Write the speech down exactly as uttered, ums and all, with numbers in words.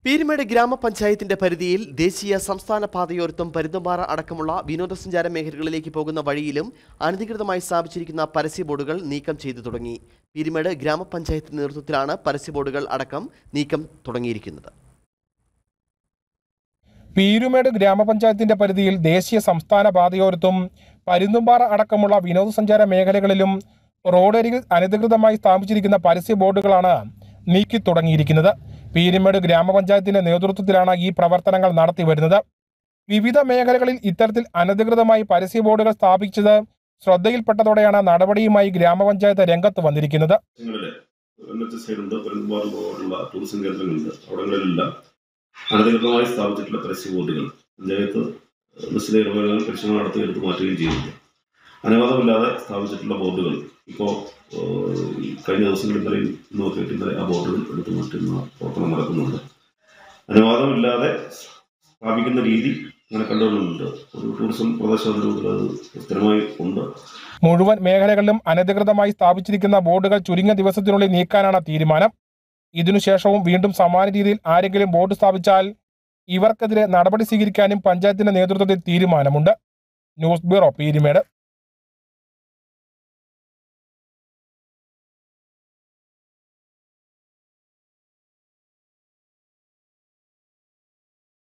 പീരുമേട് ഗ്രാമപഞ്ചായത്തിന്റെ പരിധിയിൽ ദേശീയ സംസ്ഥാന പാതയോരത്തും പരുന്തുംപാറ അടക്കമുള്ള വിനോദസഞ്ചാര മേഖലകളിലേക്ക് പോകുന്ന വഴിയിലും അനധികൃതമായി സ്ഥാപിച്ചിരിക്കുന്ന പരസ്യ ബോർഡുകൾ നീക്കം ചെയ്തു തുടങ്ങി. പീരുമേട് ഗ്രാമപഞ്ചായത്തിന്റെ നേതൃത്വത്തിലാണ് പരസ്യ ബോർഡുകൾ അടക്കം നീക്കം തുടങ്ങിയിരിക്കുന്നത്. പീരുമേട് ഗ്രാമപഞ്ചായത്തിന്റെ പരിധിയിൽ ദേശീയ സംസ്ഥാന പാതയോരത്തും പരുന്തുംപാറ അടക്കമുള്ള വിനോദസഞ്ചാര മേഖലകളിലും റോഡരികിൽ അനധികൃതമായി സ്ഥാപിച്ചിരിക്കുന്ന പരസ്യ ബോർഡുകളാണ് നീക്കി തുടങ്ങിയിരിക്കുന്നത്. പീരുമേട് ഗ്രാമപഞ്ചായത്തിന്റെ നേതൃത്വത്തിലാണ് ഈ പ്രവർത്തനങ്ങൾ നടത്തിവരുന്നത്. വിവിധ മേഖലകളിൽ ഇത്തരത്തിൽ അനധികൃതമായി പരസ്യ ബോർഡുകൾ സ്ഥാപിച്ചത് ശ്രദ്ധയിൽപ്പെട്ടതോടെയാണ് നടപടിയുമായി ഗ്രാമപഞ്ചായത്ത് രംഗത്ത് വന്നിരിക്കുന്നത്. അനധികൃതമായി സ്ഥാപിച്ചിട്ടുള്ള പരസ്യ ബോർഡുകൾ പഞ്ചായത്ത് നിശ്ചിത ഇടവേളകൾ പരിശോധന നടത്തി എടുത്ത് മാറ്റുകയും ചെയ്യുന്നുണ്ട്. അനുവാദമില്ലാതെ സ്ഥാപിച്ചിട്ടുള്ള ബോർഡുകൾ ഇപ്പോൾ കഴിഞ്ഞ ദിവസങ്ങളിൽ ഇന്നലെയും നോക്കിയിട്ട് ഇന്നലെ ആ ബോർഡുകൾ എടുത്തു മാറ്റുന്ന പ്രവർത്തനം നടക്കുന്നുണ്ട്. അനുവാദമില്ലാതെ സ്ഥാപിക്കുന്ന രീതി അങ്ങനെ കണ്ടുകൊള്ളുന്നുണ്ട്. ഒരു ടൂറിസം പ്രദേശത്തിൽ അത് സ്ഥിരമായി ഉണ്ട്. മുഴുവൻ മേഖലകളിലും അനധികൃതമായി സ്ഥാപിച്ചിരിക്കുന്ന ബോർഡുകൾ ചുരുങ്ങിയ ദിവസത്തിനുള്ളിൽ നീക്കാനാണ് തീരുമാനം. ഇതിനുശേഷവും വീണ്ടും സമാന രീതിയിൽ ആരെങ്കിലും ബോർഡ് സ്ഥാപിച്ചാൽ ഇവർക്കെതിരെ നടപടി സ്വീകരിക്കാനും പഞ്ചായത്തിന്റെ നേതൃത്വത്തിൽ തീരുമാനമുണ്ട്. News bureau, Peermade.